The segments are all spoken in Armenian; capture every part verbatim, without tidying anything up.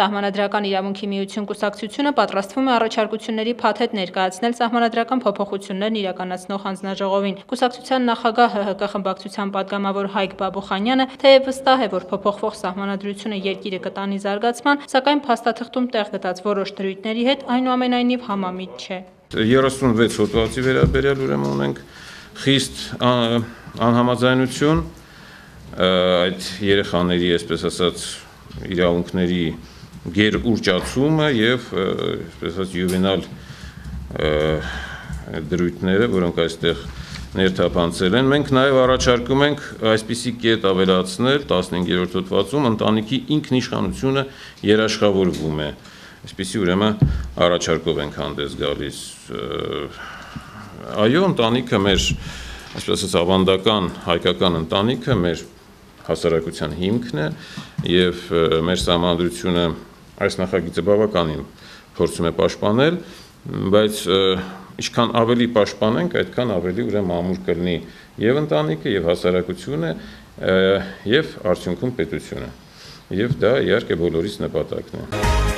Սահմանադրական իրավունքի միություն կուսակցությունը պատրաստվում է առաջարկությունների փաթեթ ներկայացնել սահմանադրական փոփոխություններն իրականացնող հանձնաժողովին։ Կուսակցության նախագահ ՀՀԿ խմբակցության պատգամավոր Հայկ Բաբուխանյանը թեև վստահ է, որ փոփոխվող սահմանադրությունը երկիրը կտանի զարգացման, սակայն փաստաթղթում տեղ գտած որոշ դրույթների հետ այնուամենայնիվ համամիտ չէ։ երեսունվեց հոդվածի վերաբերյալ ուրեմն ունենք խիստ անհամաձայնություն այդ երեխաների, այսպես ասած, իրավունքների գերուրճացումը եւ այսպես ասած յուվենալ դրույթները, որոնք այստեղ ներթափանցել են, մենք նաեւ առաջարկում ենք այսպիսի կետ ավելացնել տասնհինգերորդ հոդվածում ընտանիքի ինքնիշխանությունը երաշխավորվում է։ Այսպիսի ուրեմն առաջարկով ենք հանդես գալիս։ Այո, ընտանիքը մեր, այսպես ասած, ավանդական հայկական ընտանիքը մեր հասարակության հիմքն է եւ մեր սահմանադրությունը այս նախագիծը բավականին փորձում է պաշտպանել, բայց ինչքան ավելի պաշտպանենք, այդքան ավելի ուրեմն ամուր կլինի եւ ընտանիքը, եւ հասարակությունը, եւ արդյունքում պետությունը։ Եվ դա իհարկե բոլորիս նպատակն է։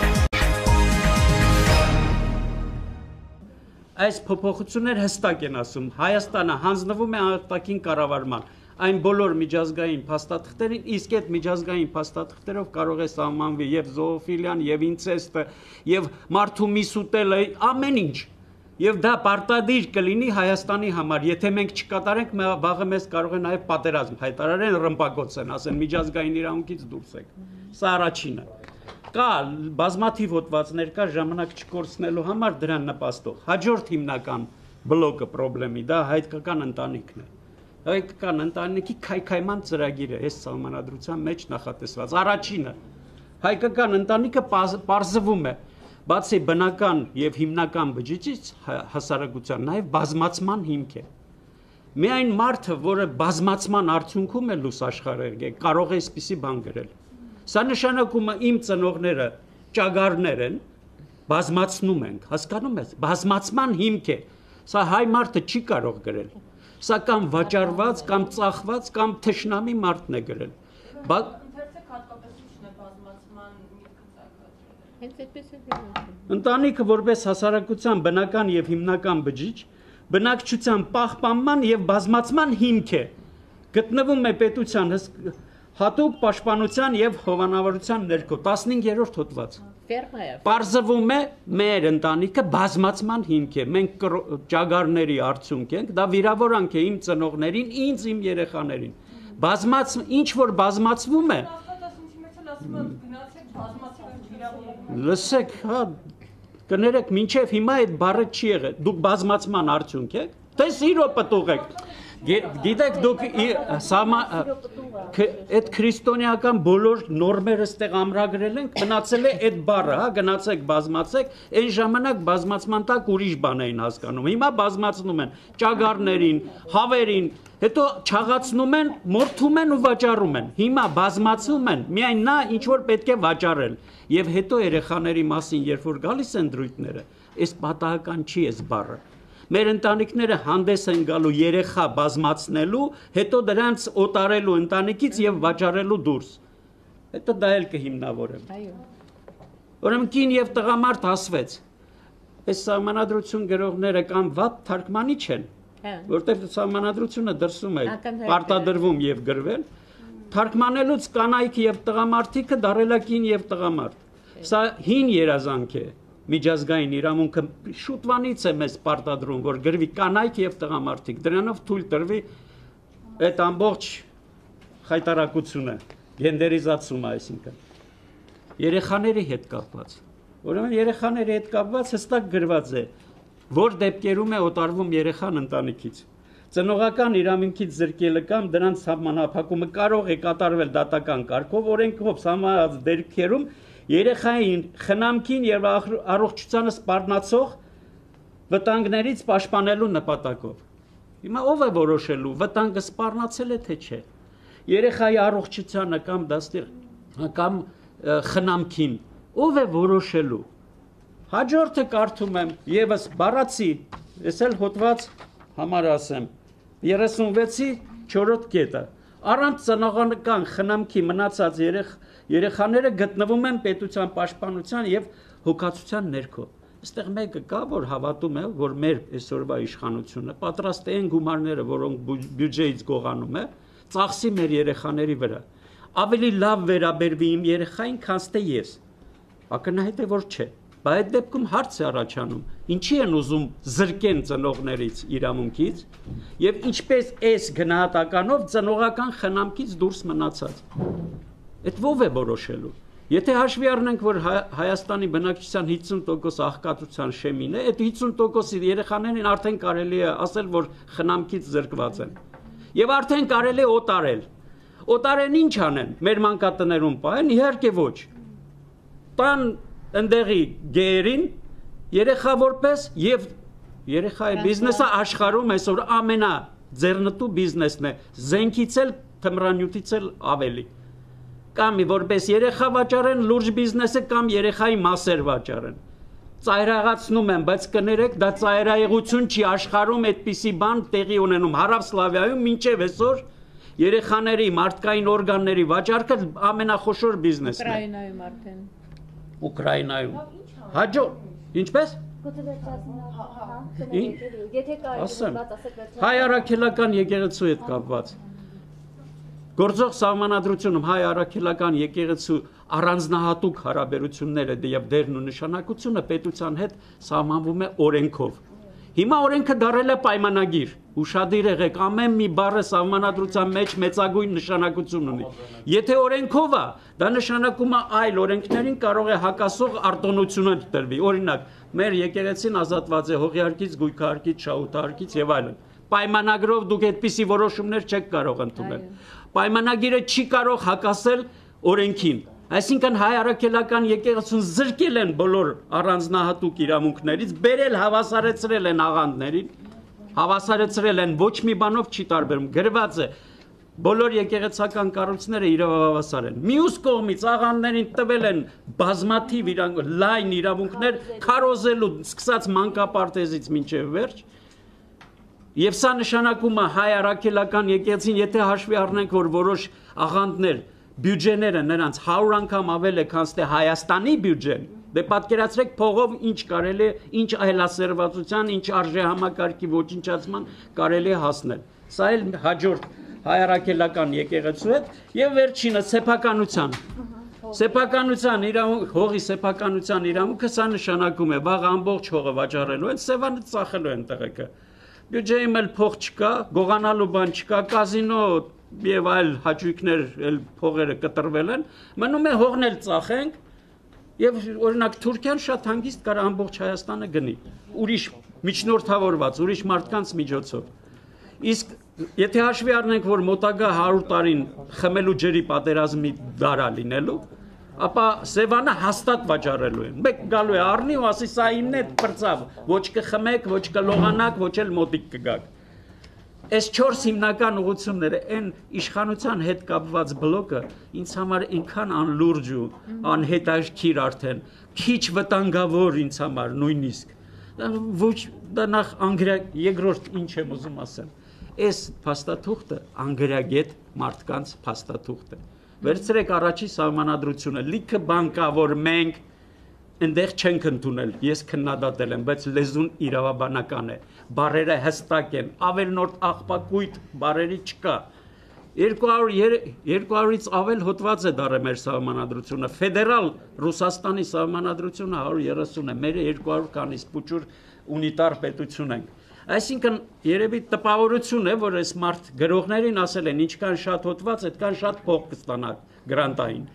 Այս փոփոխությունները հստակ են ասում, Հայաստանը հանձնվում է արտաքին կառավարման այն բոլոր միջազգային փաստաթղթերին, իսկ այդ միջազգային փաստաթղթերով կարող է սահմանվի եւ զոոֆիլիան, եւ ինցեստը, եւ մարդու միս ուտելը, ամեն ինչ։ Եվ դա պարտադիր կլինի Հայաստանի համար, եթե մենք չկատարենք, վաղը մեզ կարող է նաեւ պատերազմ հայտարարեն, ռմբակոծեն, ասեն միջազգային իրավունքից դուրս եք։ Սա առաջինը։ Կա բազմաթիվ հոդվածներ կա ժամանակ չկորցնելու համար դրան նպաստող։ Հաջորդ հիմնական բլոկը խնդրեմի դա հայկական ընտանիքն է։ Հայկական ընտանիքի քայքայման ծրագիրը այս սահմանադրության մեջ նախատեսված։ Առաջինը հայկական ընտանիքը պարզվում է բացի բնական եւ հիմնական բջիջից հասարակության նաեւ բազմացման հիմք է։ Միայն մարդը, որը բազմացման արդյունքում է լույս աշխարհը, կարող է այսպիսի բան գրել։ Սա նշանակում է իմ ծնողները ճագարներ են, բազմացնում ենք, հասկանում եք, բազմացման հիմք է։ Սա հայ մարդը չի կարող գրել։ Սա կամ վաճառված, կամ ծախված, կամ թշնամի մարդն է գրել։ Ընտանիքը որպես հասարակության բնական եւ հիմնական բջիջ, բնակչության պահպանման եւ բազմացման հիմք է։ Գտնվում է պետության հատուկ պաշտպանության եւ հովանավորության ներքո տասնհինգերորդ հոդված։ Պարզվում է մեր ընտանիքը բազմացման հիմք է։ Մենք ճագարների արդյունք ենք, դա վիրավորանք է իմ ծնողներին, ինձ, իմ երեխաներին։ Բազմաց, ինչ որ բազմացվում է։ Լսեք, հա, կներեք, մինչև հիմա այդ բառը չի եղել։ Դուք բազմացման արդյունք եք, թե սիրո պտուղ եք։ Գիտեք, դուք այդ քրիստոնեական բոլոր նորմերը ստեղ ամրագրել ենք, մնացել է այդ բառը, հա, գնացեք, բազմացեք, այն ժամանակ բազմացման տակ ուրիշ բան էին հասկանում։ Հիմա բազմացնում են ճագարներին, հավերին, հետո չաղացնում են, մորթում են ու վաճառում են։ Հիմա բազմացում են, միայն նա ինչ որ պետք է վաճառել։ Եվ հետո երեխաների մասին, երբ որ գալիս են դրույթները, այս պատահական չի այս բառը։ Մեր ընտանիքները հանդես են գալու երեխա բազմացնելու, հետո դրանց օտարելու ընտանիքից եւ վաճառելու դուրս։ Հետո դա էլ կհիմնավորեմ։ Ուրեմն կին եւ տղամարդ ասվեց։ Այս սահմանադրություն գրողները կամ վատ թարգմանիչ են, որտեղ սահմանադրությունը դրսում է պարտադրվում եւ գրվել, թարգմանելուց կանայք եւ տղամարդիկը դարելակին եւ տղամարդ։ Սա հին երազանք է։ Միջազգային իրավունքը շուտվանից է մեզ պարտադրում, որ գրվի կանայք եւ տղամարդիկ, դրանով թույլ տրվի այդ ամբողջ խայտարակությունը, գենդերիզացումը, այսինքն երեխաների հետ կապված։ Ուրեմն երեխաների հետ կապված հստակ գրված է, որ դեպքերում է օտարվում երեխան ընտանիքից։ Ծնողական իրավունքից զրկելը կամ դրանց սահմանափակումը կարող է կատարվել դատական կարգով, օրենքով սահմանված դեպքերում երեխային խնամքին եւ առողջությանը սպառնացող վտանգներից պաշտպանելու նպատակով։ Հիմա ով է որոշելու վտանգը սպառնացել է թե չէ։ Երեխայի առողջությանը կամ դաստիճ կամ խնամքին ով է որոշելու։ Հաջորդը կարդում եմ եւս բառացի, ես էլ հոդված համար ասեմ երեսունվեցի չորրորդ կետը։ Առանց ծնողական խնամքի մնացած երեխ երեխաները գտնվում են պետության պաշտպանության եւ հոգացության ներքո։ Այստեղ մեկը կա, որ հավատում է, որ մեր այսօրվա իշխանությունը պատրաստ է այն գումարները, որոնք բյուջեից գողանում է, ծախսի մեր երեխաների վրա։ Ավելի լավ վերաբերվի իմ երեխային, քան թե ես։ Ակնհայտ է, որ չէ։ Բայց այդ դեպքում հարց է առաջանում, ինչի են ուզում զրկեն ծնողներից իրավունքից եւ ինչպես այս գնահատականով ծնողական խնամքից դուրս մնացած։ Այդ ով է որոշելու։ Եթե հաշվի առնենք, որ Հայաստանի բնակչության հիսուն տոկոս աղքատության շեմին է, այդ հիսուն տոկոսի երեխաներին արդեն կարելի է ասել, որ խնամքից զրկված են։ Եվ արդեն կարելի է օտարել։ Օտարեն ինչ անեն։ Մեր մանկատներում պահեն, իհարկե ոչ։ Տան ընդեղի գերին երեխա որպես եւ երեխայի բիզնեսը աշխարհում այսօր ամենա ձեռնտու բիզնեսն է, զենքից էլ թմրանյութից էլ ավելի։ Կամ որպես երեխա վաճառեն լուրջ բիզնեսը, կամ երեխայի մասեր վաճառեն։ Ծայրահեղացնում են, բայց կներեք, դա ծայրահեղություն չի, աշխարհում այդպիսի բան տեղի ունենում, Հարավսլավիայում մինչև այսօր երեխաների մարդկային օրգանների վաճառքը ամենախոշոր բիզնեսն է։ Ուկրաինայում արդեն։ Ուկրաինայում։ Հաջո, ինչպես։ Ասեմ, հայ առաքելական եկեղեցու հետ կապված։ Գործող սահմանադրությունում հայ առաքելական եկեղեցու առանձնահատուկ հարաբերությունները եւ դերն ու նշանակությունը պետության հետ սահմանվում է օրենքով։ Հիմա օրենքը դարել է պայմանագիր, ուշադիր եղեք, ամեն մի բառը սահմանադրության մեջ մեծագույն նշանակություն ունի։ Եթե օրենքով է, դա նշանակում է այլ օրենքներին կարող է հակասող արտոնությունը տրվի։ Օրինակ, մեր եկեղեցին ազատված է հողիարկից, գույքահարկից, շահութահարկից եւ այլն։ Պայմանագրով դուք այդպիսի որոշումներ չեք կարող ընդունել։ Պայմանագիրը չի կարող հակասել օրենքին։ Այսինքն հայ առաքելական եկեղեցուն զրկել են բոլոր առանձնահատուկ իրավունքներից, բերել հավասարեցրել են աղանդներին, հավասարեցրել են ոչ մի բանով չի տարբերում, գրված է բոլոր եկեղեցական կառույցները իրավահավասար են։ Մյուս կողմից աղանդներին տվել են բազմաթիվ լայն իրավունքներ, քարոզելու սկսած մանկապարտեզից մինչև վերջ։ Եվ սա նշանակում է հայ առաքելական եկեղեցին, եթե հաշվի առնենք, որ որոշ աղանդներ բյուջեները նրանց հարյուր անգամ ավել է, քան թե Հայաստանի բյուջեն, դե պատկերացրեք փողով ինչ կարելի է, ինչ այլասերվածության, ինչ արժեհամակարգի ոչնչացման կարելի է հասնել։ Սա էլ հաջորդ հայ առաքելական եկեղեցու հետ եւ վերջինը սեփականության։ Սեփականության իրավունք, հողի սեփականության իրավունքը սա նշանակում է, վաղ ամբողջ հողը վաճառելու են, Սևանը ծախելու են տեղեկը։ Բյուջեում էլ փող չկա, գողանալու բան չկա, կազինո եւ այլ հաճույքներ էլ փողերը կտրվել են, մնում է հողն էլ ծախենք եւ օրինակ Թուրքիան շատ հանգիստ կար ամբողջ Հայաստանը գնի, ուրիշ միջնորդավորված, ուրիշ մարդկանց միջոցով։ Իսկ եթե հաշվի առնենք, որ մոտակա հարյուր տարին խմելու ջրի պատերազմի դար է լինելու, ապա Սևանը հաստատ վաճառելու են։ Մեկ գալու է առնի ու ասի սա իմն է, պրծավ, ոչ կխմեք, ոչ կլողանաք, ոչ էլ մոտիկ կգաք։ Այս չորս հիմնական ուղղությունները, այն իշխանության հետ կապված բլոկը ինձ համար այնքան անլուրջ ու անհետաքրքիր արդեն, քիչ վտանգավոր ինձ համար նույնիսկ։ Ոչ դա նախ անգրակ, երկրորդ ինչ եմ ուզում ասեմ։ Այս փաստաթուղթը անգրագետ մարդկանց փաստաթուղթ է։ Վերցրեք առաջի սահմանադրությունը, լիքը բան կա, որ մենք այնտեղ չենք ընդունել, ես քննադատել եմ, բայց լեզուն իրավաբանական է, բառերը հստակ են, ավելնորդ աղբակույտ բառերի չկա։ երկու հարյուրից ավել հոդված է դարել մեր սահմանադրությունը, ֆեդերալ Ռուսաստանի սահմանադրությունը հարյուր երեսուն է, մերը երկու հարյուր քանից փուչուր ունիտար պետություն ենք։ Այսինքն երևի տպավորություն է, որ այս մարդ գրողներին ասել են, ինչքան շատ հոդված, այդքան շատ փող կստանաք գրանտային։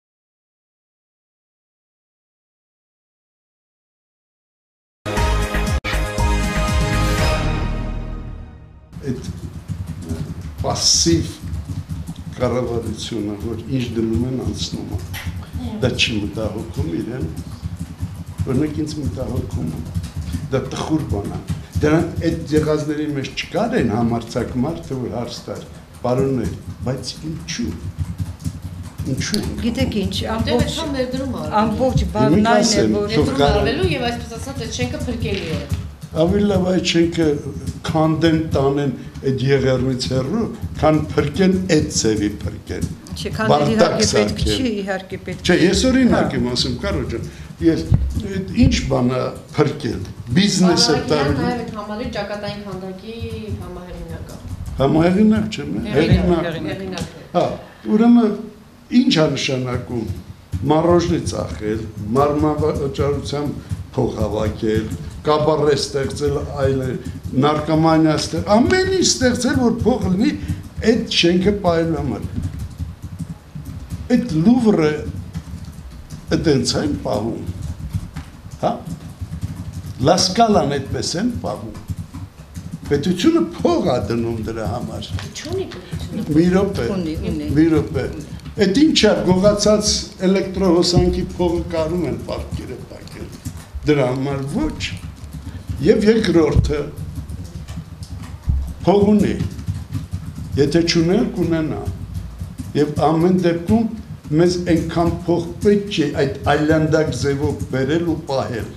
Այդ պասիվ կառավարությունը, որ ինչ դնում են անցնում է, դա չի մտահոգում իրեն, օրինակ ինձ մտահոգում է, դա տխուր բան է։ Դրանք այդ եղածների մեջ չկար են համարձակ մարդը, որ հարց տար, պարոններ, բայց ինչու։ Ինչու։ Գիտեք ինչ, ամբողջ ամբողջ բանն այն է, որ ներդրում արվելու եւ այսպես ասած այդ շենքը փրկելի է։ Ավելի լավ այդ շենքը քանդեն տանեն այդ եղերնից հեռու, քան փրկեն այդ ծևի փրկեն։ Չէ, քան իհարկե պետք չի, իհարկե պետք։ Չէ, ես օրինակ եմ ասում, Կարո ջան, ես ինչ բան է փրկել, բիզնեսը տարի։ Նաև այդ համալիր ճակատային քանդակի համահեղինակը։ Համահեղինակ չեմ, հեղինակ։ Հա, ուրեմն ինչ է նշանակում մարոժնի ծախել, մարմնավաճառությամբ փող հավաքել, կաբարե ստեղծել, այլ նարկոմանիա ստեղծել, ամեն ինչ ստեղծել, որ փող լինի այդ շենքը պահելու համար։ Այդ Լուվրը այդպես են պահում, հա, Լասկալան այդպես են պահում, պետությունը փող է դնում դրա համար, Չունի պետությունը։ մի րոպե, մի րոպե, այդ ինչ է գողացած էլեկտրոհոսանքի փողը կարում են պարկերը պակել, դրա համար ոչ, և երկրորդը փող ունի, եթե չուներ կունենա, և ամեն դեպքում մեզ այնքան փող պետք չէ այդ այլանդակ ձևով բերել ու պահել,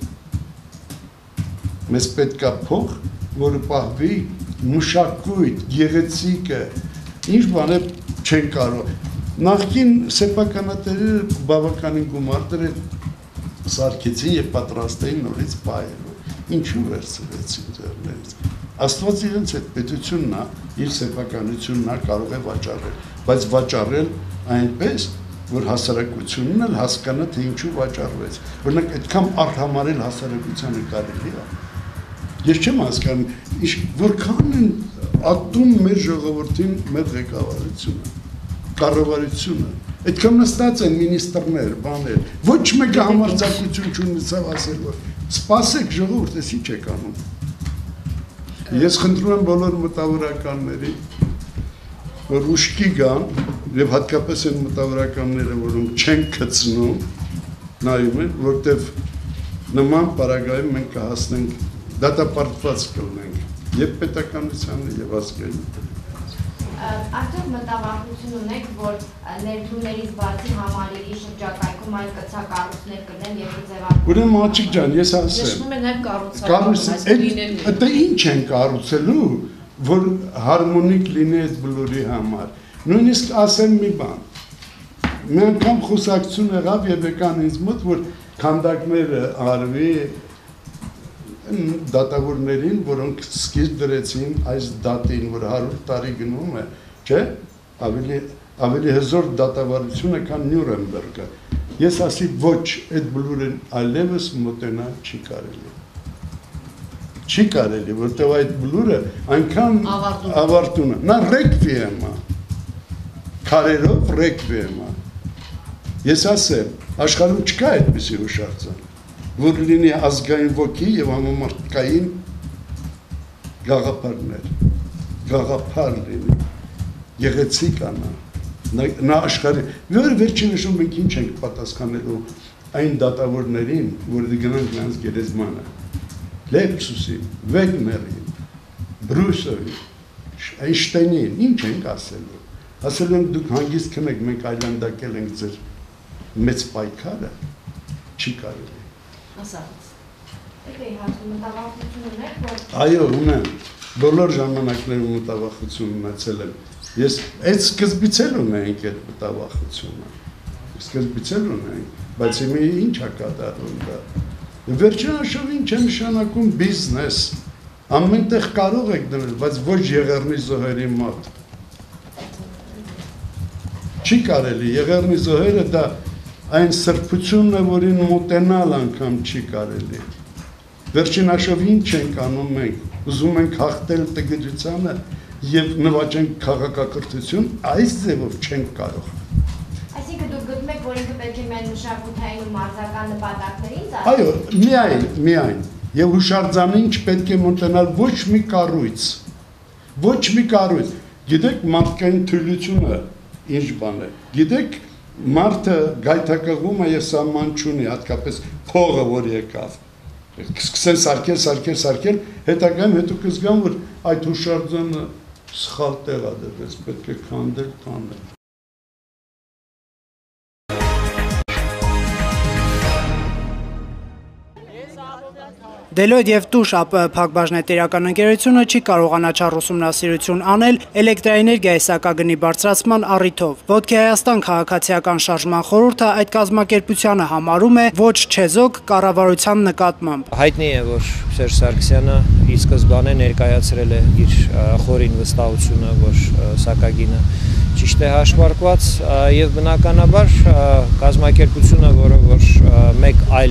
մեզ պետք է փող, որը պահվի մշակույթ, գեղեցիկը, ինչ բան է չեն կարող, նախկին սեփականատերերը բավականին գումար դրել սարքեցին և պատրաստեին նորից պահելու, ինչու վերցրեցին ձեռներից, Աստված իրենց այդ պետությունն է, իր սեփականությունն է կարող է վաճառել, բայց վաճառել այնպես, որ հասարակությունն էլ հասկանա, թե ինչու վաճառվեց, օրինակ այդքան արհամարել հասարակությանը կարելի է, ես չեմ հասկանում, որքան են ատում մեր ժողովրդին մեր ղեկավարությունը, կառավարությունը, այդքան նստած են մինիստրներ, բաներ, ոչ մեկը համարձակություն չունեցավ ասել, որ սպասեք ժողովուրդ, ես ինչ եք անում։ Ես խնդրում եմ բոլոր մտավորականների, որ ուշքի գան, և հատկապես են մտավորականները, որոնք չեն գցնում, նայում են, որտև նման պարագայում մենք կհասնենք, դատապարտված կլինենք և պետականությանը, և ազգային։ Արդյոք մտավախություն ունեք, որ ներդրումներից բացի համալիրի շրջակայքում այլ կցակառույցներ կլինեն և ձևավորվում։ Ուրեմն Աչիկ ջան, ես ասեմ։ Նշվում է նաև կառուցապատում, Դա ինչ են կառուցելու, որ հարմոնիկ լինի այս բլուրի համար։ Նույնիսկ ասեմ մի բան։ Մի անգամ խոսակցություն եղավ և եկան ինձ մոտ, որ քանդակները արվի դատավորներին, որոնք սկիզբ դրեցին այս դատին, որ հարյուր տարի գնում է, չէ, ավելի հզոր դատավարությունը, քան Նյուրնբերգը։ Ես ասի ոչ, այդ բլուրին այլևս մոտենալ չի կարելի։ Չի կարելի, որտեղ այդ բլուրը այնքան ավարտուն է, նա ռեկվիեմ է, քարերով ռեկվիեմ է։ Ես ասեմ, աշխարհում չկա այդպիսի հուշարձան, որ լինի ազգային ոգի և համամարտկային գաղափարներ, գաղափար լինի, գեղեցիկ անա, նա աշխարհի, որ վերջին նշում մենք ինչ ենք պատասխանելու այն դատավորներին, որ գնանք նրանց գերեզմանը, Լեքսուսին, Վեգներին, Բրուսովին, Այնշտեյնին, ինչ ենք ասելու, ասելու ենք դուք հանգիստ քնեք, մենք այլանդակել ենք ձեր մեծ պայքարը, չի կարելի։ Ասած, եք էի հարցում մտավախություն ունեք, որ… Այո, ունեմ, բոլոր ժամանակներում մտավախություն ունեցել եմ, ես այդ սկզբից էլ ունենք այդ մտավախությունը, սկզբից էլ ունենք, բայց իմի ինչ է կատարում դա, վերջնաշով ինչ է նշանակում բիզնես, ամենտեղ կարող եք դնել, բայց ոչ Եղեռնի զոհերի մոտ, չի կարելի, Եղեռնի զոհերը դա այն սրբությունն է, որին մոտենալ անգամ չի կարելի։ Վերջին հաշվով ինչ ենք անում մենք, ուզում ենք հաղթել տգիտությանը և նվաճենք քաղաքակրթություն, այս ձևով չենք կարող։ Այսինքն դուք գտնում եք, որ ինքը պետք է միայն մշակութային ու մարզական նպատակներին ծառայի։ Այո, միայն, միայն, և հուշարձանին չպետք է մոտենալ ոչ մի կառույց, ոչ մի կառույց, գիտեք մարդկային թույլությունը ինչ բան է, գիտեք մարդը գայթակղում է և սահման չունի, հատկապես փողը, որ եկավ, սկսեն սարքել, սարքել, սարքել, հետագայում հետո կզգան, որ այդ հուշարձանը սխալ տեղ է դրվեց, պետք է քանդել, քանդել։ Yes, Deloitte եւ Tush A P փակbaşնետերական ընկերությունը չի կարողանա չար ուսումնասիրություն անել էլեկտրաէներգիայի սակագնի բարձրացման առիթով։ Ոտքի Հայաստան քաղաքացիական շարժման խորհուրդը այդ կազմակերպությանը համարում է ոչ չեզոք կառավարության նկատմամբ։ Հայտնի է, որ Սերժ Սարգսյանը ի սկզբանե ներկայացրել է իր խորին վստահությունը, որ սակագինը ճիշտ է հաշվարկված եւ բնականաբար կազմակերպությունը, որը որ մեկ այլ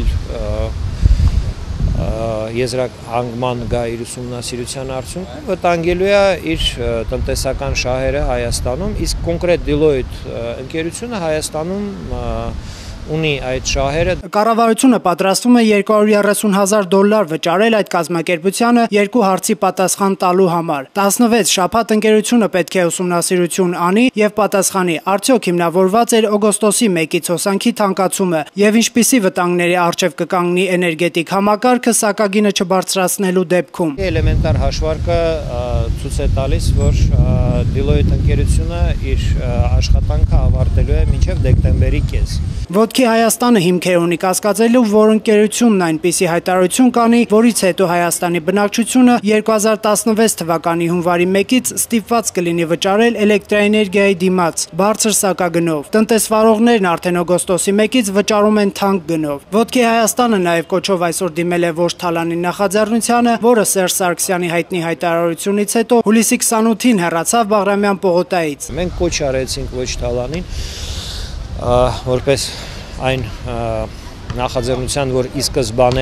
եզրահանգման գա իր ուսումնասիրության արդյունքում վտանգելու է իր տնտեսական շահերը Հայաստանում, իսկ կոնկրետ Deloitte ընկերությունը Հայաստանում ունի այդ շահերը։ Կառավարությունը պատրաստվում է երկու հարյուր երեսուն հազար դոլար վճարել այդ կազմակերպությանը երկու հարցի պատասխան տալու համար։ տասնվեց շաբաթ ընկերությունը պետք է ուսումնասիրություն անի եւ պատասխանի, արդյոք հիմնավորված էր օգոստոսի մեկից հոսանքի թանկացումը եւ ինչպիսի վտանգների առջեւ կկանգնի էներգետիկ համակարգը սակագինը չբարձրացնելու դեպքում։ Էլեմենտար հաշվարկը ցույց է տալիս, որ Deloitte ընկերությունը իր աշխատանքը ավարտելու է մինչև դեկտեմբերի կես։ Ոտքի Հայաստանը հիմքեր ունի կասկածելու, որ ընկերությունն այնպիսի հայտարարություն կանի, որից հետո Հայաստանի բնակչությունը երկու հազար տասնվեց թվականի հունվարի մեկից ստիպված կլինի վճարել էլեկտրաէներգիայի դիմաց բարձր սակագնով։ Տնտեսվարողներն արդեն օգոստոսի մեկից վճարում են թանկ գնով։ Ոտքի Հայաստանը նաև կոչով այսօր դիմել է ոչ թալանի նախաձեռնությանը, որը Սերժ Սարգսյանի հայտնի հայտարարությունից հետո հուլիսի քսանութին հեռացավ Բաղրամյան պողոտայից։ Մենք կոչ արեցինք ոչ թալանին որպես այն նախաձեռնության, որ ի սկզբանե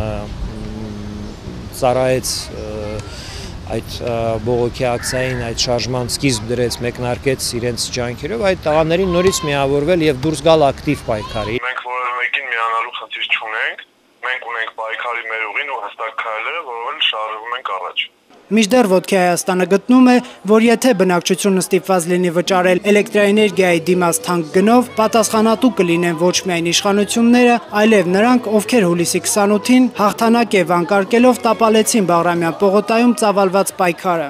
ծառայեց այդ բողոքի ակցիային, այդ շարժման սկիզբ դրեց, մեկնարկեց իրենց ջանքերով, այդ տղաներին նորից միավորվել եւ դուրս գալ ակտիվ պայքարի։ Մենք որևէ մեկին միանալու խնդիր չունենք, մենք ունենք պայքարի մեր ուղին ու հստակ քայլերը, որով շարժվում ենք առաջ։ Մինչդեռ Ոտքի Հայաստանը գտնում է, որ եթե բնակչությունը ստիպված լինի վճարել էլեկտրաէներգիայի դիմաց թանկ գնով, պատասխանատու կլինեն ոչ միայն իշխանությունները, այլև նրանք, ովքեր հուլիսի քսանութին հաղթանակ եւ անկարկելով տապալեցին Բաղրամյան պողոտայում ծավալված պայքարը։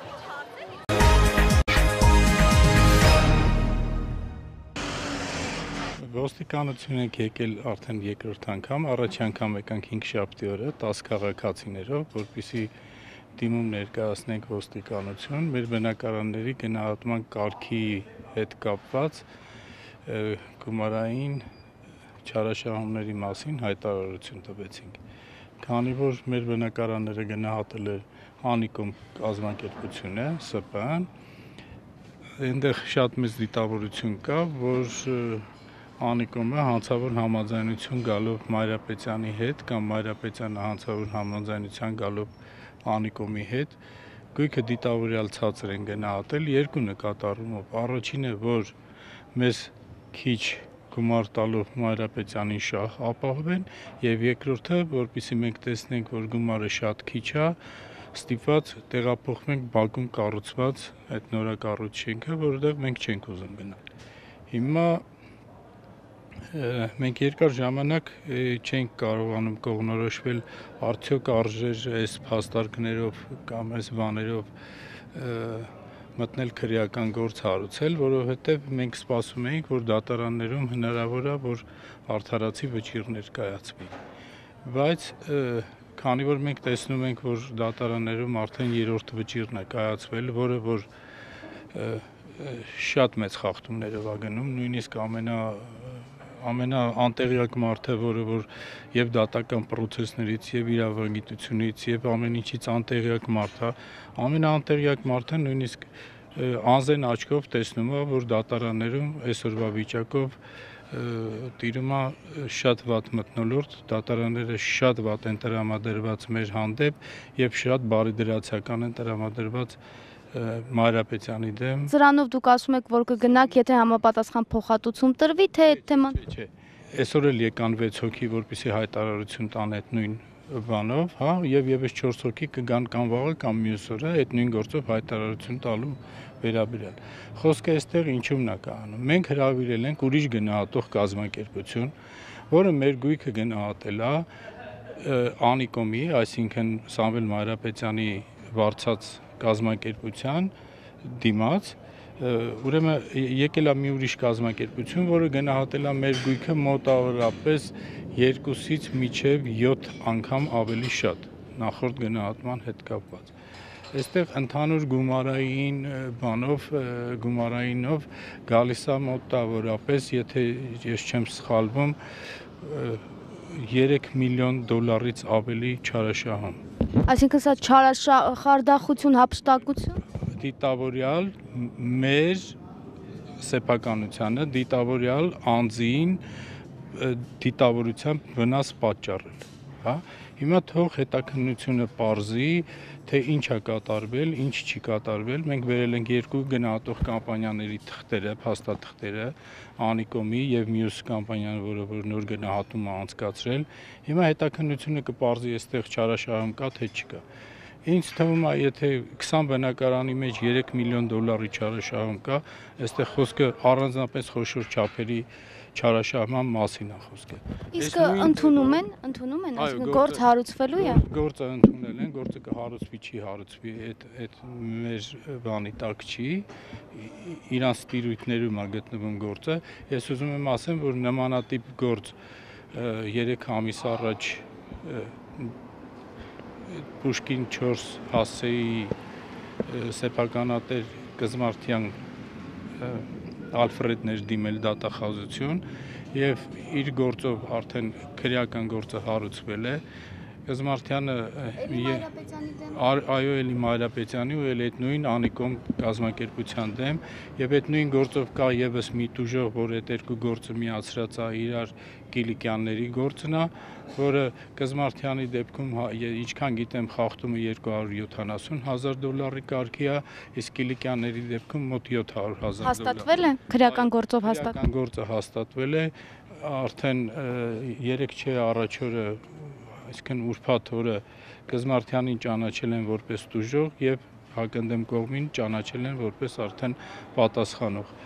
Ոստիկանություն ենք եկել արդեն երկրորդ անգամ, առաջ անգամ եկանք հինգշաբթի օրը տասը քաղաքացիներով, որպեսզի դիմում ներկայացնենք ոստիկանություն, մեր բնակարանների գնահատման կարգի հետ կապված գումարային չարաշահումների մասին հայտարարություն տվեցինք։ Քանի որ մեր բնակարանները գնահատել է Անիկոմ կազմակերպությունը, Ս Պ Ն, այնտեղ շատ մեծ դիտավորություն կա, որ Անիկոմը հանցավոր համաձայնություն գալով Մայրապետյանի հետ կամ Մայրապետյանը հանցավոր համաձայնության գալով Անիկոմի հետ գույքը դիտավորյալ ցածր են գնահատել երկու նկատառումով։ Առաջինը, որ մեզ քիչ գումար տալով Մայրապետյանին շահ ապահովեն, եւ երկրորդը, որպեսզի մենք տեսնենք, որ գումարը շատ քիչ է, ստիպված տեղափոխվենք Բաքվում կառուցված այդ նորակառույց շենքը, որտեղ մենք չենք ուզում գնալ։ Հիմա մենք երկար ժամանակ չենք կարողանում կողմնորոշվել արդյոք արժեր այս փաստարկներով կամ այս բաներով մտնել քրեական գործ հարուցել, որովհետև մենք սպասում էինք, որ դատարաններում հնարավոր է, որ արդարացի վճիռ ներկայացվի։ Բայց քանի որ մենք տեսնում ենք, որ դատարաններում արդեն երրորդ վճիռն է կայացվել, որը որ շատ մեծ խախտումներով է գնում, նույնիսկ ամենա ամենաանտեղյակ մարդը, որը որ եւ դատական պրոցեսներից եւ իրավագիտությունից եւ ամեն ինչից անտեղյակ մարդ է, ամենաանտեղյակ մարդը նույնիսկ անզեն աչքով տեսնում է, որ դատարաններում այսօրվա վիճակով տիրում է շատ վատ մթնոլորտ, դատարանները շատ վատ են տրամադրված մեր հանդեպ եւ շատ բարիդրացիական են տրամադրված Մայրապետյանի դեմ։ Սրանով դուք ասում եք, որ կգնաք, եթե համապատասխան փոխհատուցում տրվի, թե թեման։ Չէ, այսօր էլ եկան վեց հոգի, որպեսզի հայտարարություն տան այդ նույն բանով, հա, եւ եւս չորս հոգի կգան կամ վաղը կամ մյուս օրը այդ նույն գործով հայտարարություն տալու վերաբերյալ։ Խոսքը այստեղ ինչումն է կայանում։ Մենք հրավիրել ենք ուրիշ գնահատող կազմակերպություն, որը մեր գույքը գնահատել է Անիկոմի, այսինքն Սամվել Մայրապետյանի վարձած կազմակերպության դիմաց Ուրեմն եկել է մի ուրիշ կազմակերպություն, որը գնահատել է մեր գույքը մոտավորապես երկուսից մինչև յոթ անգամ ավելի շատ նախորդ գնահատման հետ կապված։ Այստեղ ընդհանուր գումարային բանով, գումարայինով գալիս է մոտավորապես, եթե ես չեմ սխալվում, երեք միլիոն դոլարից ավելի չարաշահում։ Այսինքն սա չարաշահարդախություն, հափշտակություն։ Դիտավորյալ մեր սեփականությանը, դիտավորյալ անձին դիտավորության վնաս պատճառել, հա։ Հիմա թող հետաքննությունը պարզի, թե ինչ է կատարվել, ինչ չի կատարվել։ Մենք վերել ենք երկու գնահատող կամպանիաների թղթերը, փաստաթղթերը, Անիկոմի եւ մյուս կամպանիան, որը որ նոր գնահատում է անցկացրել։ Հիմա հետաքննությունը կպարզի, այստեղ չարաշահում կա, թե չկա։ Ինձ թվում է, եթե քսան բնակարանի մեջ երեք միլիոն դոլարի չարաշահում կա, այստեղ խոսքը առանձնապես խոշոր չափերի չարաշահման մասին է խոսքը։ Իսկ ընդունում են, ընդունում են, այսինքն գործ հարուցվելու է։ Գործը ընդունել են, գործը կհարուցվի, չի հարուցվի, այդ այդ մեր բանի տակ չի, իրանց տիրույթներում է գտնվում գործը։ Ես ուզում եմ ասեմ, որ նմանատիպ գործ երեք ամիս առաջ Պուշկին չորս հասեի սեփականատեր Կզմարտյան Ալֆրեդներ դիմել դատախազություն եւ իր գործով արդեն քրեական գործը հարուցվել է։ Կզմարտյանը այո էլի Մայրապետյանի ու էլ այդ նույն Անիկոմ կազմակերպության դեմ եւ այդ նույն գործով կա եւս մի տուժող, որ այդ երկու գործը միացրած է իրար Կիլիկյանների գործն է, որը Կզմարտյանի դեպքում ինչքան գիտեմ խախտումը երկու հարյուր յոթանասուն հազար դոլարի կարգի է, իսկ Կիլիկյանների դեպքում մոտ յոթ հարյուր հազար դոլար։ Հաստատվել է քրեական գործով հաստատվել։ Քրեական գործը հաստատվել է, արդեն երեք չէ առաջ օրը, այսինքն ուրբաթ օրը Կզմարտյանին ճանաչել են որպես տուժող եւ հակընդդեմ կողմին ճանաչել են որպես արդեն պատասխանող։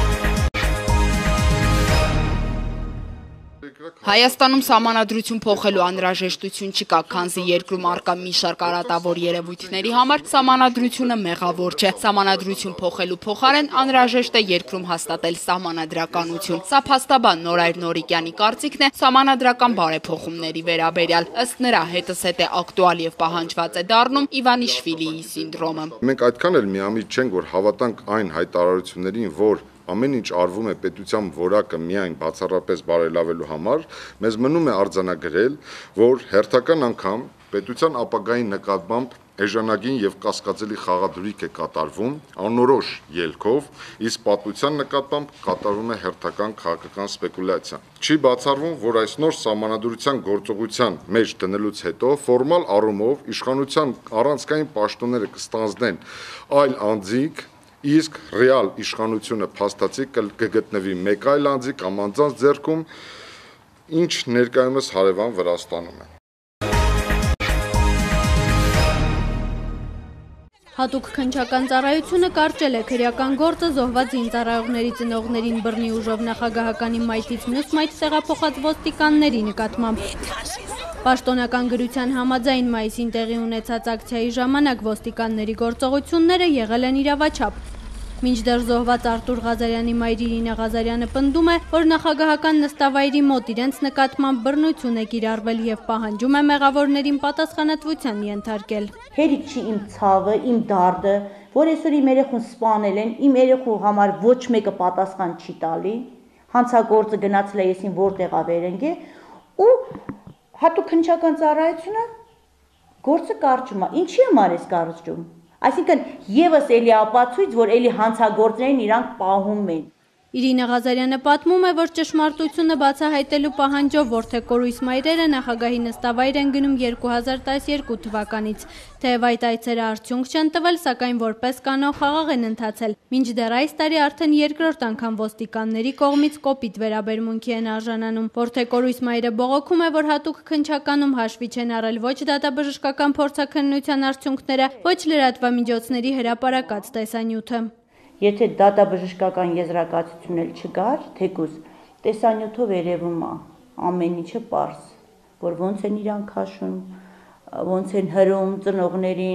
Հայաստանում սահմանադրություն փոխելու անհրաժեշտություն չկա, քանզի երկրում առկա մի շարք արատավոր երևույթների համար սահմանադրությունը մեղավոր չէ։ Սահմանադրություն փոխելու փոխարեն անհրաժեշտ է երկրում հաստատել սահմանադրականություն։ Սա փաստաբան Նորայր Նորիկյանի կարծիքն է սահմանադրական բարեփոխումների վերաբերյալ։ Ըստ նրա, հետզհետե ակտուալ եւ պահանջված է դառնում Իվանիշվիլիի սինդրոմը։ Մենք այդքան էլ միամիտ չենք, որ հավատանք այն հայտարարություններին, որ ամեն ինչ արվում է պետության որակը միայն բացառապես բարելավելու համար, մեզ մնում է արձանագրել, որ հերթական անգամ պետության ապագայի նկատմամբ էժանագին եւ կասկածելի խաղադրույք է կատարվում անորոշ ելքով, իսկ պատմության նկատմամբ կատարվում է հերթական քաղաքական սպեկուլյացիա։ Չի բացառվում, որ այս նոր սահմանադրության գործողության մեջ դնելուց հետո ֆորմալ առումով իշխանության առանցքային պաշտոնները կստանձնեն այլ անձիկ, իսկ ռեալ իշխանությունը փաստացի կգտնվի մեկ այլ անձի կամ անձանց ձեռքում, ինչ ներկայումս հարևան Վրաստանում է։ Հատուկ քննչական ծառայությունը կարճել է քրեական գործը զոհված զինծառայողների ծնողներին բռնի ուժով նախագահականի մայթից մյուս մայթ տեղափոխած ոստիկանների նկատմամբ։ Պաշտոնական գրության համաձայն մայիսին տեղի ունեցած ակցիայի ժամանակ ոստիկանների գործողությունները եղել են իրավաչափ։ Մինչդեռ զոհված Արտուր Ղազարյանի մայր Իրինա Ղազարյանը պնդում է, որ նախագահական նստավայրի մոտ իրենց նկատմամբ բռնություն է կիրառվել եւ պահանջում է մեղավորներին պատասխանատվության ենթարկել։ Հերիք չի իմ ցավը, իմ դարդը, որ այսօր իմ երեխուն սպանել են, իմ երեխու համար ոչ մեկը պատասխան չի տալի։ Հանցագործը գնացել է եսին որտեղ ավերենք է ու հատուկ քննչական ծառայությունը գործը կարճում է։ Ինչի համար է կարճում։ Այսինքն եւս էլի ապացույց, որ էլի հանցագործներին իրանք պահում են։ Իրինա Ղազարյանը պատմում է, որ ճշմարտությունը բացահայտելու պահանջով որդեկորույս մայրերը նախագահի նստավայր են գնում երկու հազար տասներկու թվականից։ Թեև այդ այցերը արդյունք չեն տվել, սակայն որպես կանոն խաղաղ են ընթացել։ Մինչդեռ այս տարի արդեն երկրորդ անգամ ոստիկանների կողմից կոպիտ վերաբերմունքի են արժանանում։ Որդեկորույս մայրը բողոքում է, որ հատուկ քննչականում հաշվի չեն առել ոչ դատաբժշկական փորձաքննության արդյունքները, ոչ լրատվամիջոցների հրապարակած տեսանյութը։ Եթե դատաբժշկական եզրակացություն էլ չգար, թեկուզ տեսանյութով երևում է ամեն ինչը պարզ, որ ոնց են իրանք հաշում, ոնց են հրում ծնողներին,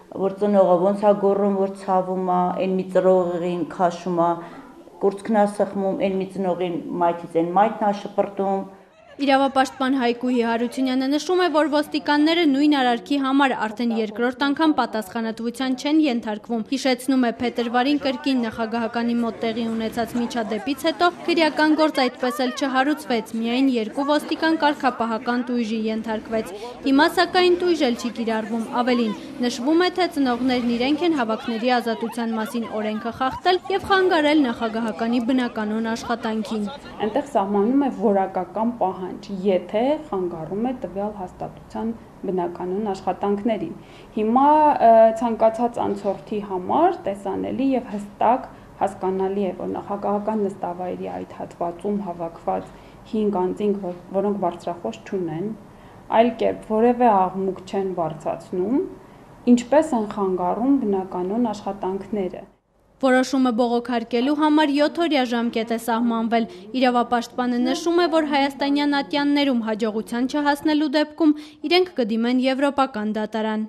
որ ծնողը ոնց է գոռում, որ ցավում է, այն մի ծրողին քաշում է, կուրծքն է սխմում, այն մի ծնողին մայթից այն մայթն է շպրտում։ Իրավապաշտպան Հայկուհի Հարությունյանը նշում է, որ ոստիկանները նույն արարքի համար արդեն երկրորդ անգամ պատասխանատվության չեն ենթարկվում։ Հիշեցնում է փետրվարին կրկին նախագահականի մոտ տեղի ունեցած միջադեպից հետո քրեական գործ այդպես էլ չհարուցվեց, միայն երկու ոստիկան կարգապահական տույժի ենթարկվեց։ Հիմա սակայն տույժ էլ չի կիրառվում, ավելին նշվում է, թե ծնողներն իրենք են հավաքների ազատության մասին օրենքը խախտել եւ խանգարել նախագահականի բնականոն աշխատանքին։ Այնտեղ սահմանում է որակական պահանջ, եթե խանգարում է տվյալ հաստատության բնականոն աշխատանքներին։ Հիմա ցանկացած անցորդի համար տեսանելի եւ հստակ հասկանալի է, որ նախագահական նստավայրի այդ հատվածում հավաքված հինգ անձինք, որոնք բարձրախոս չունեն, այլ կերպ որևէ աղմուկ չեն բարձրացնում, ինչպես են խանգարում բնականոն աշխատանքները։ Որոշումը բողոքարկելու համար յոթ-օրյա ժամկետ է սահմանվել։ Իրավապաշտպանը նշում է, որ հայաստանյան ատյաններում հաջողության չհասնելու դեպքում իրենք կդիմեն եվրոպական դատարան։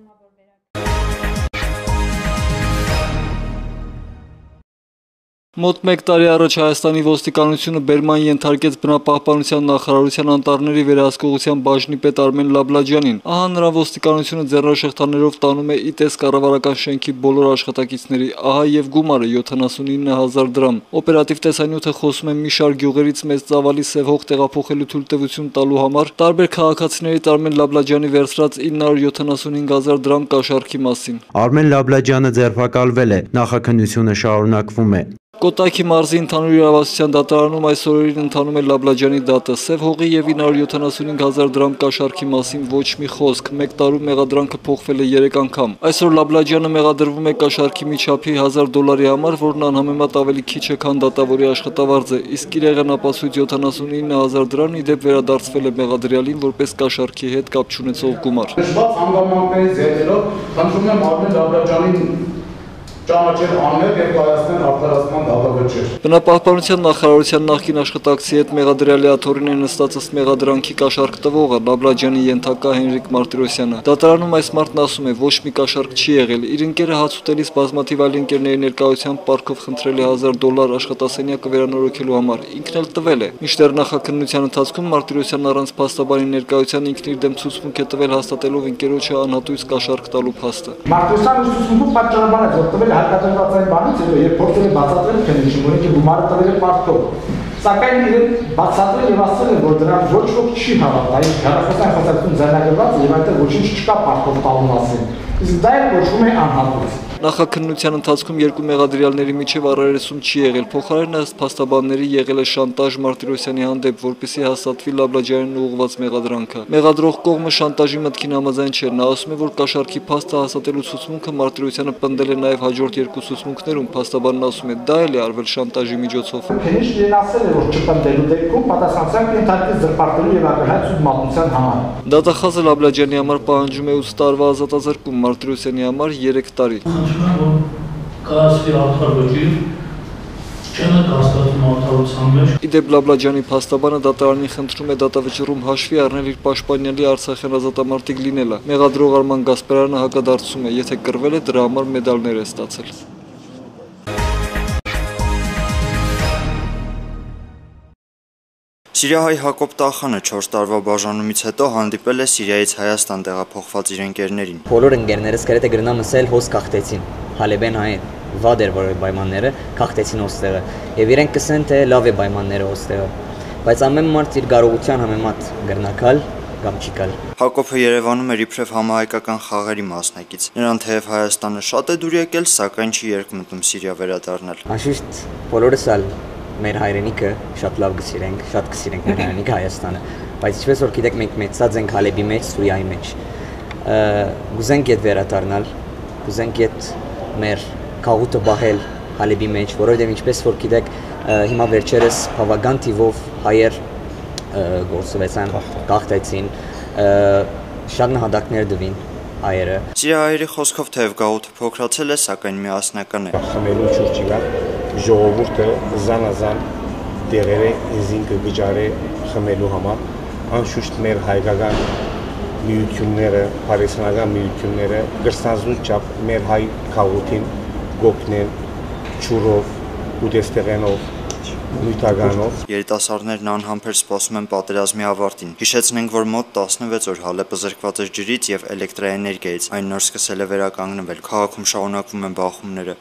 Մոտ մեկ տարի առաջ Հայաստանի ոստիկանությունը բերման ենթարկեց բնապահպանության նախարարության անտառների վերահսկողության բաժնի պետ Արմեն Լաբլաջյանին։ Ահա նրա ոստիկանությունը ձեռնաշղթաներով տանում է ԻՏԵՍ կառավարական շենքի բոլոր աշխատակիցների, ահա եւ գումարը յոթանասունինը հազար դրամ։ Օպերատիվ տեսանյութը խոսում է մի շարք գյուղերից մեծ ծավալի սև հող տեղափոխելու թույլտվություն տալու համար տարբեր քաղաքացիներից Արմեն Լաբլաջյանի վերցրած ինը հարյուր յոթանասունհինգ հազար դրամ կաշառքի մասին։ Արմեն Լաբլաջյանը ձերբակալվել է, նախաքննությունը շարունակվում է։ Կոտայքի մարզի ընդհանուր իրավասության դատարանում այս օրերին ընթանում է Լաբլաջյանի դատը։ Սև հողի եւ ինը հարյուր յոթանասունհինգ հազար դրամ կաշառքի մասին ոչ մի խոսք, մեկ տարում մեղադրանքը փոխվել է երեք անգամ։ Այսօր Լաբլաջյանը մեղադրվում է կաշառքի միջափի հազար դոլարի համար, որն անհամեմատ ավելի քիչ է, քան դատավորի աշխատավարձը, իսկ իր եղանապասույց յոթանասունինը հազար դրամն ի դեպ վերադարձվել է մեղադրյալին որպես կաշառքի հետ կապ չունեցող գումար։ Նշված հանգամանքներից ելնելով խնդրում եմ Արմեն Լաբլաջյանին ճանաչել անմեղ եւ կայացնել արտարացման դատավճիռ։ Բնապահպանության նախարարության նախկին աշխատակցի հետ մեղադրյալի աթոռին է նստած ըստ մեղադրանքի կաշառք տվողը Լաբլաջյանի ենթակա Հենրիկ Մարտիրոսյանը։ Դատարանում այս մարդն ասում է, ոչ մի կաշառք չի եղել։ Իր ընկերը հաց ուտելիս բազմաթիվ այլ ընկերների ներկայությամբ պարկով խնդրել է հազար դոլար աշխատասենյակը վերանորոգելու համար։ Ինքն էլ տվել է։ Մինչդեռ նախաքննության ընթացքում Մարտիրոսյանն առանց փաստաբանի ներկայության ինքն իր դեմ ցուցմունք է տվել հաստատելով ընկերոջը անհատույց կաշառք տալու փաստը։ Մարտիրոսյանը ցուցմունքը պատճառաբան է որտվել հարկադրված այն բանից հետո երբ փորձել է բացատրել քննիչին, որ ինքը գումարը տվել է պարտքով, սակայն իրեն բացատրել եւ ասել է, որ դրան ոչ ոք չի հավատա, այն հեռախոսային խոսակցություն ձեռնարկված եւ այնտեղ ոչինչ չկա պարտքով տալու մասին։ Իսկ դա էլ կոչվում է անհատույց։ Նախաքննության ընթացքում երկու մեղադրյալների միջև առերեսում չի եղել, փոխարենն ըստ փաստաբանների եղել է շանտաժ Մարտիրոսյանի հանդեպ, որպեսզի հաստատվի Լաբլաջյանին ուղղված մեղադրանքը։ Մեղադրող կողմը շանտաժի մտքին համաձայն չէ, նա ասում է, որ կաշառքի փաստը հաստատելու ցուցմունքը Մարտիրոսյանը պնդել է նաև հաջորդ երկու ցուցմունքներում, փաստաբանն ասում է, դա էլ է արվել շանտաժի միջոցով։ Քննիչն ասել է, որ չպնդելու դեպքում պատասխանատվության կենթարկի զրպարտելու եւ ակնհայտ սուտ համար։ Դատախազը Լաբլաջյանի համար պահանջում է ութ տարվա ազատազրկում, Մարտիրոսյանի համար երեք տարի։ Կայացվի արդարվճիռ, չեն կասկածում արդարության մեջ։ Իդեպ Լաբլաջյանի փաստաբանը դատարանին խնդրում է դատավճռում հաշվի առնել իր պաշտպանյալի արցախյան ազատամարտիկ լինելը։ Մեղադրող Արման Գասպարյանը հակադարձում է, եթե կռվել է, դրա համար մեդալներ է ստացել։ Սիրիահայ Հակոբ Տախանը չորս տարվա բաժանումից հետո հանդիպել է Սիրիայից Հայաստան տեղափոխված իր ընկերներին։ Բոլոր ընկերներս գրեթե գրնամ ասել հոս կախտեցին, Հալեբեն այն վատ էր որ պայմանները կախտեցին ոստեղը եւ իրենք կսեն թե լավ է պայմանները ոստեղը, բայց ամեն մարդ իր կարողության համեմատ գրնակալ կամ չի կալ։ Հակոբը Երևանում էր իբրև համահայկական խաղերի մասնակից։ Նրան թեև Հայաստանը շատ է դուր եկել, սակայն չի երկմտում Սիրիա վերադառնալ։ Անշուշտ բոլորս ալ մեր հայրենիքը շատ լավ գսիրենք, շատ գսիրենք մեր հայրենիքը Հայաստանը, բայց ինչպես որ գիտեք մենք մեծած ենք Հալեբի մեջ, Սուրիայի մեջ։ Գուզենք այդ վերադառնալ, գուզենք այդ մեր քաղուտը բահել Հալեբի մեջ, որովհետև ինչպես որ գիտեք հիմա վերջերս բավական թիվով հայեր գործվեցան, գաղթեցին, շատ նահատակներ դվին հայերը։ Սիրիահայերի խոսքով թեև գաղութը փոքրացել է, սակայն միասնական է։ Խմելու չուրջի կա, ժողովուրդը զանազան տեղերը ինձին կգճարե խմելու համար, անշուշտ մեր հայկական միությունները, բարեսնական միությունները գրստանձնու չափ մեր հայ քաղաքին գոքնեն ճուրով ու դեստեղենով նույթականով երիտասարդներն անհամբեր սպասում են պատերազմի ավարտին։ Հիշեցնենք, որ մոտ տասնվեց օր Հալեպը զրկված էր ջրից եւ էլեկտրաէներգիայից։ Այն նոր սկսել է վերականգնվել։ Քաղաքում շարունակվում են բախումները։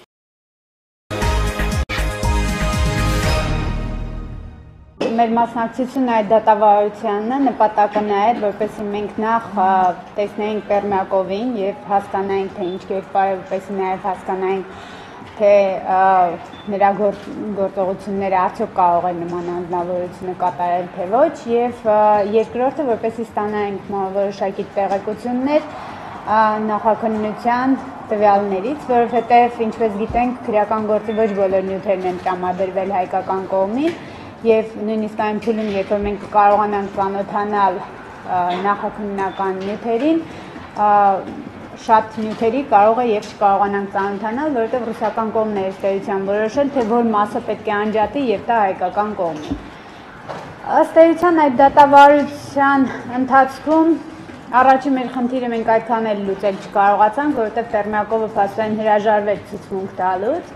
Մեր մասնակցությունը այդ դատավարությանը նպատակը նա էր, որպեսզի մենք նախ տեսնեինք Պերմյակովին եւ հասկանայինք, թե ինչ կերպար է, որպեսզի նաեւ հասկանայինք, թե նրա գործողությունները արդյոք կարող են նման անձնավորությունը կատարել, թե ոչ, եւ երկրորդը, որպեսզի ստանայինք որոշակի տեղեկություններ նախաքննության տվյալներից, որովհետեւ ինչպես գիտենք, քրեական գործի ոչ բոլոր նյութերն են տրամադրվել հայկական կողմին, եւ նույնիսկ այն փուլում, երբ որ մենք կարողանանք ծանոթանալ նախաքննական նյութերին, շատ նյութերի կարող է եւ չկարողանանք ծանոթանալ, որովհետեւ ռուսական կողմն է ըստ որոշել, թե որ մասը պետք է անջատի եւ տա հայկական կողմին։ Ըստ էության այդ դատավարության ընթացքում առաջի մեր խնդիրը մենք այդքան էլ լուծել չկարողացանք, որովհետեւ Պերմյակովը փաստորեն հրաժարվեց ցուցմունք տալուց։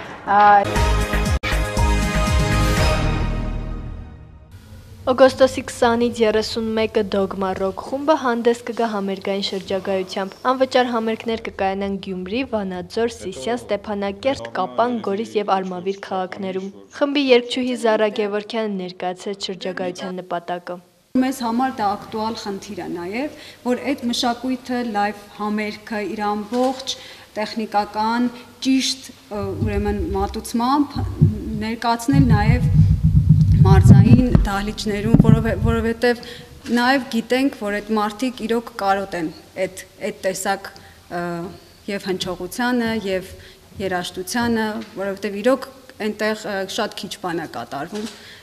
Օգոստոսի քսանից երեսունմեկը Դոգմա ռոք խումբը հանդես կգա համերգային շրջագայությամբ։ Անվճար համերգներ կկայանան Գյումրի, Վանաձոր, Սիսիան, Ստեփանակերտ, Կապան, Գորիս եւ Արմավիր քաղաքներում։ Խմբի երգչուհի Զարա Գևորգյանը ներկայացրեց շրջագայության նպատակը։ Մեզ համար դա ակտուալ խնդիր է նաեւ, որ այդ մշակույթը լայվ համերգը իր ամբողջ տեխնիկական ճիշտ ուրեմն մատուցմամբ ներկայացնել նաեւ մարզային դահլիճներում, որովհետև նաև գիտենք, որ այդ մարդիկ իրոք կարոտ են այդ այդ տեսակ եւ հնչողությանը եւ երաժշտությանը, որովհետև իրոք այնտեղ շատ քիչ բան է կատարվում։